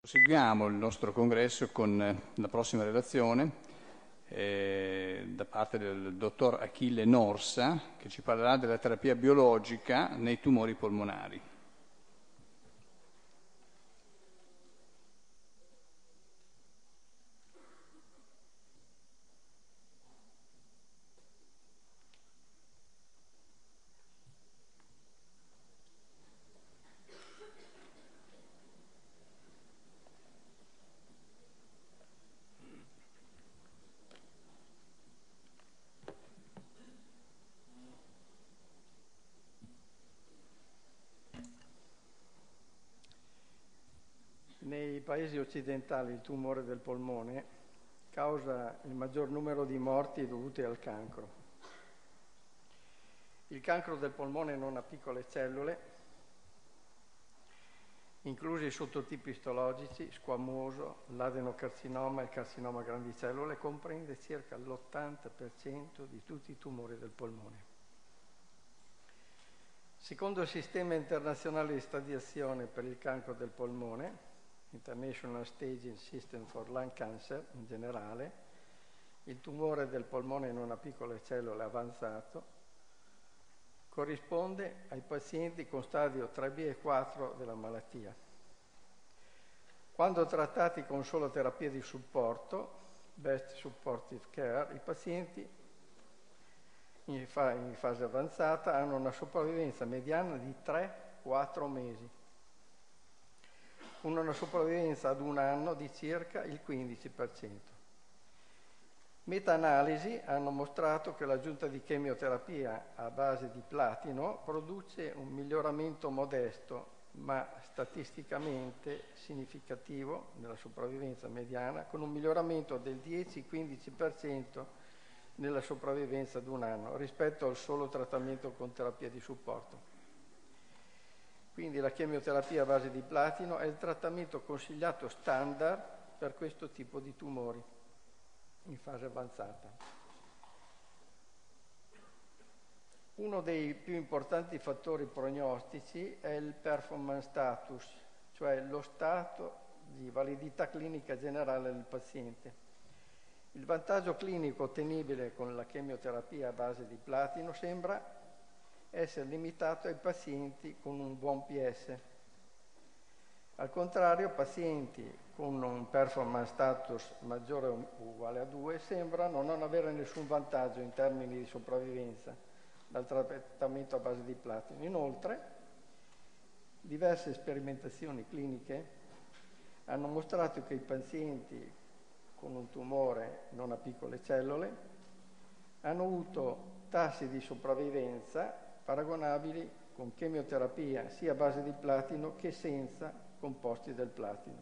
Proseguiamo il nostro congresso con la prossima relazione da parte del dottor Achille Norsa, che ci parlerà della terapia biologica nei tumori polmonari. Nei paesi occidentali il tumore del polmone causa il maggior numero di morti dovute al cancro. Il cancro del polmone non ha piccole cellule, inclusi i sottotipi istologici, squamoso, l'adenocarcinoma e il carcinoma a grandi cellule, comprende circa l'80% di tutti i tumori del polmone. Secondo il Sistema internazionale di stadiazione per il cancro del polmone, International Staging System for Lung Cancer in generale, il tumore del polmone non a piccole cellule avanzato corrisponde ai pazienti con stadio 3B e 4 della malattia. Quando trattati con solo terapia di supporto, Best Supportive Care, i pazienti in fase avanzata hanno una sopravvivenza mediana di 3-4 mesi, con una sopravvivenza ad un anno di circa il 15%. Meta-analisi hanno mostrato che l'aggiunta di chemioterapia a base di platino produce un miglioramento modesto, ma statisticamente significativo nella sopravvivenza mediana, con un miglioramento del 10-15% nella sopravvivenza ad un anno rispetto al solo trattamento con terapia di supporto. Quindi la chemioterapia a base di platino è il trattamento consigliato standard per questo tipo di tumori in fase avanzata. Uno dei più importanti fattori prognostici è il performance status, cioè lo stato di validità clinica generale del paziente. Il vantaggio clinico ottenibile con la chemioterapia a base di platino sembra essere limitato ai pazienti con un buon PS. Al contrario, pazienti con un performance status maggiore o uguale a 2 sembrano non avere nessun vantaggio in termini di sopravvivenza dal trattamento a base di platino. Inoltre, diverse sperimentazioni cliniche hanno mostrato che i pazienti con un tumore non a piccole cellule hanno avuto tassi di sopravvivenza paragonabili con chemioterapia sia a base di platino che senza composti del platino.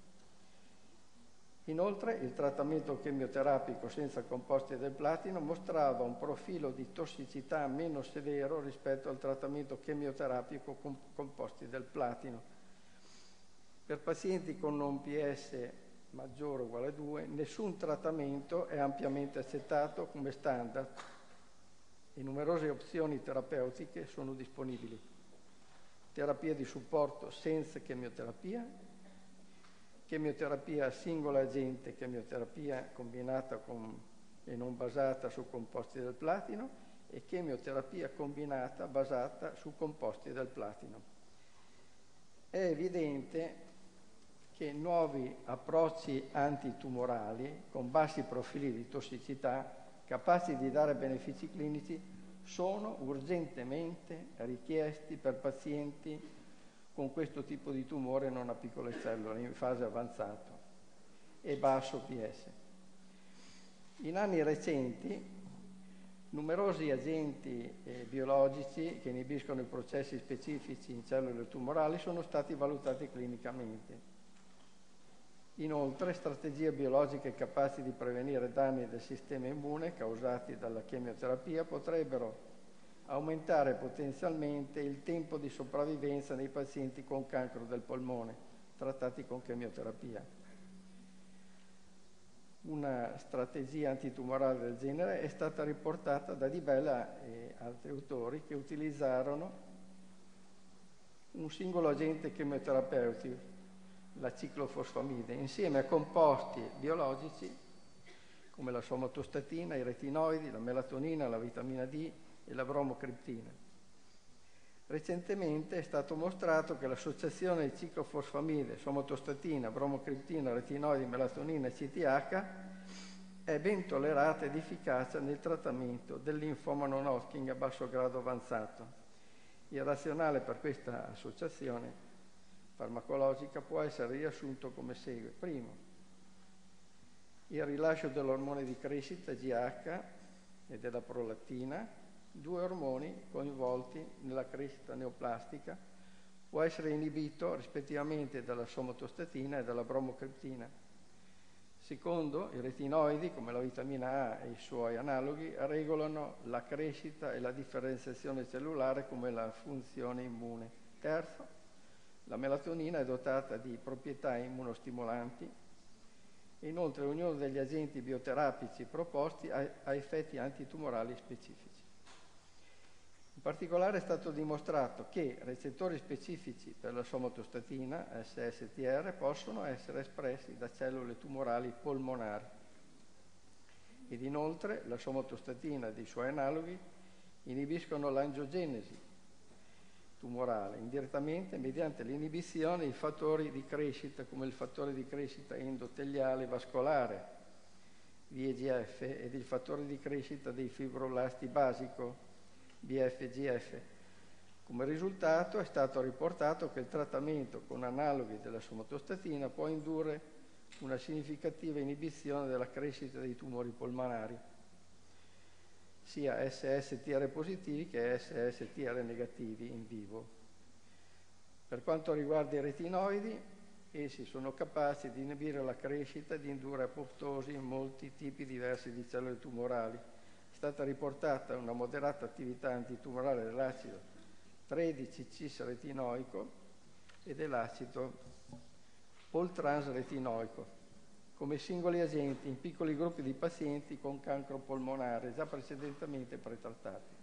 Inoltre, il trattamento chemioterapico senza composti del platino mostrava un profilo di tossicità meno severo rispetto al trattamento chemioterapico con composti del platino. Per pazienti con un PS maggiore o uguale a 2, nessun trattamento è ampiamente accettato come standard e numerose opzioni terapeutiche sono disponibili. Terapia di supporto senza chemioterapia, chemioterapia singola agente, chemioterapia combinata e non basata su composti del platino e chemioterapia combinata basata su composti del platino. È evidente che nuovi approcci antitumorali con bassi profili di tossicità capaci di dare benefici clinici sono urgentemente richiesti per pazienti con questo tipo di tumore non a piccole cellule in fase avanzata e basso PS. In anni recenti numerosi agenti biologici che inibiscono i processi specifici in cellule tumorali sono stati valutati clinicamente. Inoltre, strategie biologiche capaci di prevenire danni del sistema immune causati dalla chemioterapia potrebbero aumentare potenzialmente il tempo di sopravvivenza nei pazienti con cancro del polmone trattati con chemioterapia. Una strategia antitumorale del genere è stata riportata da Di Bella e altri autori che utilizzarono un singolo agente chemioterapeutico la ciclofosfamide, insieme a composti biologici come la somatostatina, i retinoidi, la melatonina, la vitamina D e la bromocriptina. Recentemente è stato mostrato che l'associazione di ciclofosfamide, somatostatina, bromocriptina, retinoidi, melatonina e CTH è ben tollerata ed efficace nel trattamento del linfoma non Hodgkin a basso grado avanzato. Il razionale per questa associazione farmacologica può essere riassunto come segue. Primo, il rilascio dell'ormone di crescita GH e della prolattina, due ormoni coinvolti nella crescita neoplastica, può essere inibito rispettivamente dalla somatostatina e dalla bromocriptina. Secondo, i retinoidi, come la vitamina A e i suoi analoghi, regolano la crescita e la differenziazione cellulare come la funzione immune. Terzo, la melatonina è dotata di proprietà immunostimolanti. Inoltre ognuno degli agenti bioterapici proposti ha effetti antitumorali specifici. In particolare è stato dimostrato che recettori specifici per la somatostatina, SSTR, possono essere espressi da cellule tumorali polmonari. Ed inoltre la somatostatina e dei suoi analoghi inibiscono l'angiogenesi tumorale indirettamente mediante l'inibizione di fattori di crescita come il fattore di crescita endoteliale vascolare, VEGF, ed il fattore di crescita dei fibroblasti basico, BFGF. Come risultato è stato riportato che il trattamento con analoghi della somatostatina può indurre una significativa inibizione della crescita dei tumori polmonari, sia SSTR positivi che SSTR negativi in vivo. Per quanto riguarda i retinoidi, essi sono capaci di inibire la crescita e di indurre apoptosi in molti tipi diversi di cellule tumorali. È stata riportata una moderata attività antitumorale dell'acido 13-cis-retinoico e dell'acido poltrans-retinoico come singoli agenti in piccoli gruppi di pazienti con cancro polmonare già precedentemente pretrattati.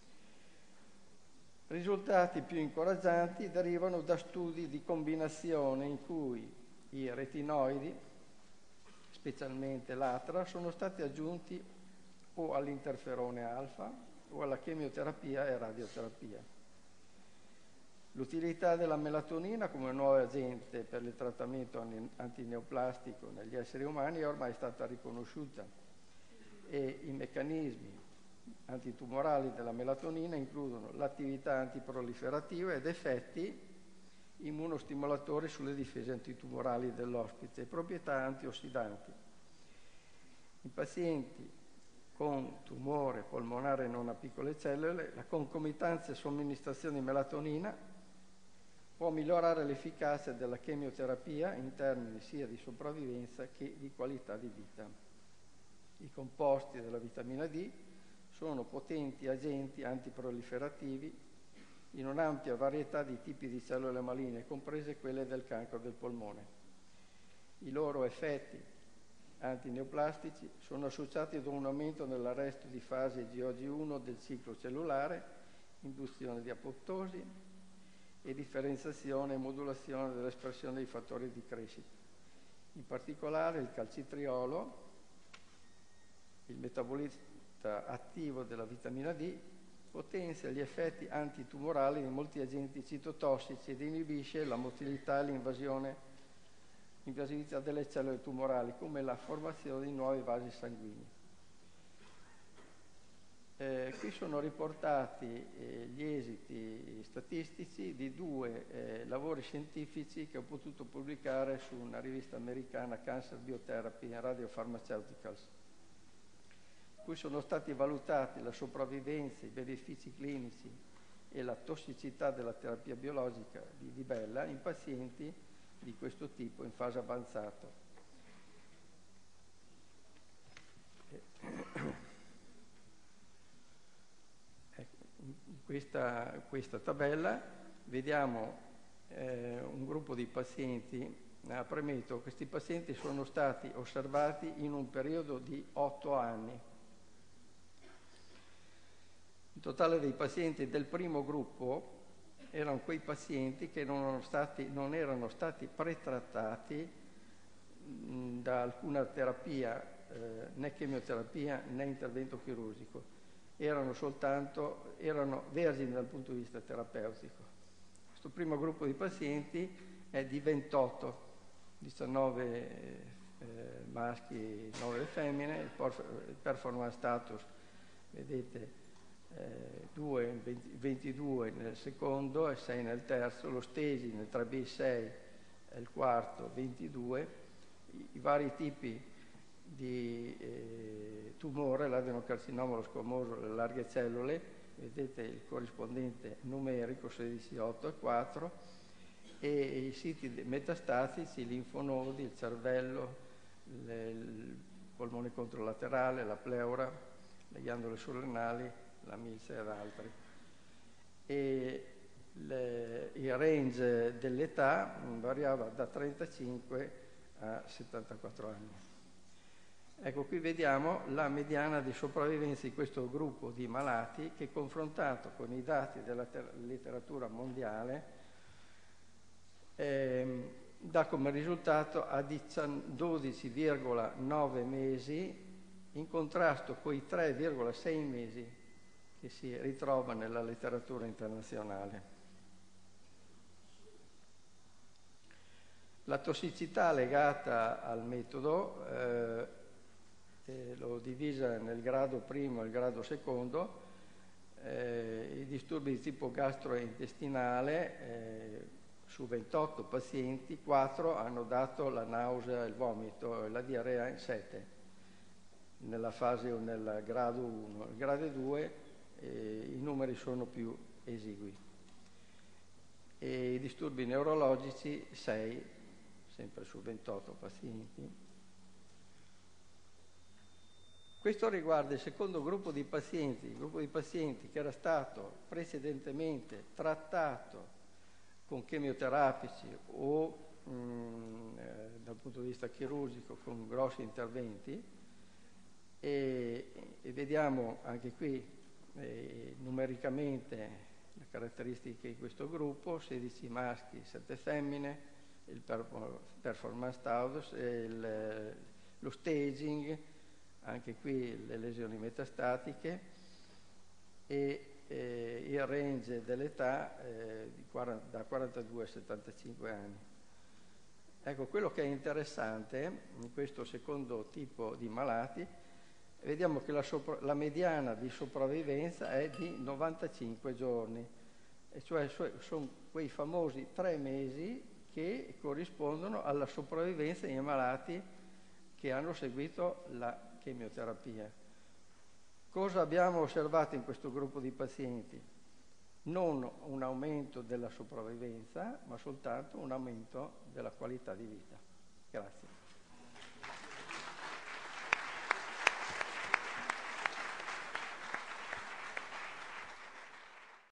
Risultati più incoraggianti derivano da studi di combinazione in cui i retinoidi, specialmente l'ATRA, sono stati aggiunti o all'interferone alfa o alla chemioterapia e radioterapia. L'utilità della melatonina come nuovo agente per il trattamento antineoplastico negli esseri umani è ormai stata riconosciuta e i meccanismi antitumorali della melatonina includono l'attività antiproliferativa ed effetti immunostimolatori sulle difese antitumorali dell'ospite e proprietà antiossidanti. In pazienti con tumore polmonare non a piccole cellule, la concomitante somministrazione di melatonina può migliorare l'efficacia della chemioterapia in termini sia di sopravvivenza che di qualità di vita. I composti della vitamina D sono potenti agenti antiproliferativi in un'ampia varietà di tipi di cellule maligne, comprese quelle del cancro del polmone. I loro effetti antineoplastici sono associati ad un aumento nell'arresto di fase GOG1 del ciclo cellulare, induzione di apoptosi e differenziazione e modulazione dell'espressione dei fattori di crescita. In particolare il calcitriolo, il metabolita attivo della vitamina D, potenzia gli effetti antitumorali di molti agenti citotossici ed inibisce la motilità e l'invasività delle cellule tumorali, come la formazione di nuovi vasi sanguigni. Qui sono riportati gli esiti statistici di due lavori scientifici che ho potuto pubblicare su una rivista americana, Cancer Biotherapy and Radiopharmaceuticals. Qui sono stati valutati la sopravvivenza, i benefici clinici e la tossicità della terapia biologica di Dibella in pazienti di questo tipo in fase avanzata. In questa tabella vediamo un gruppo di pazienti. Premetto, questi pazienti sono stati osservati in un periodo di 8 anni. Il totale dei pazienti del primo gruppo erano quei pazienti che non erano stati pretrattati da alcuna terapia, né chemioterapia né intervento chirurgico, erano vergini dal punto di vista terapeutico. Questo primo gruppo di pazienti è di 28, 19 maschi, 9 femmine, il performance status, vedete, 22 nel secondo e 6 nel terzo, lo staging nel 3B 6 è il quarto, 22, i vari tipi di tumore, l'adenocarcinoma, lo squamoso, le larghe cellule, vedete il corrispondente numerico 16, 8 e 4, e i siti metastatici, i linfonodi, il cervello, il polmone controlaterale, la pleura, le ghiandole surrenali, la milza ed altri. E il range dell'età variava da 35 a 74 anni. Ecco, qui vediamo la mediana di sopravvivenza di questo gruppo di malati che, confrontato con i dati della letteratura mondiale, dà come risultato a 12,9 mesi, in contrasto con i 3,6 mesi che si ritrova nella letteratura internazionale. La tossicità legata al metodo l'ho divisa nel grado primo e il grado secondo. I disturbi di tipo gastrointestinale, su 28 pazienti, 4 hanno dato la nausea, il vomito e la diarrea in 7, nella fase o nel grado 1. Il grado 2 i numeri sono più esigui. E i disturbi neurologici 6, sempre su 28 pazienti. Questo riguarda il secondo gruppo di pazienti, il gruppo di pazienti che era stato precedentemente trattato con chemioterapici o dal punto di vista chirurgico con grossi interventi, e vediamo anche qui numericamente le caratteristiche di questo gruppo: 16 maschi, 7 femmine, il performance status, lo staging, anche qui le lesioni metastatiche, e il range dell'età da 42 a 75 anni. Ecco, quello che è interessante in questo secondo tipo di malati, vediamo che la mediana di sopravvivenza è di 95 giorni, e cioè sono quei famosi 3 mesi che corrispondono alla sopravvivenza in malati che hanno seguito la chemioterapia. Cosa abbiamo osservato in questo gruppo di pazienti? Non un aumento della sopravvivenza, ma soltanto un aumento della qualità di vita. Grazie.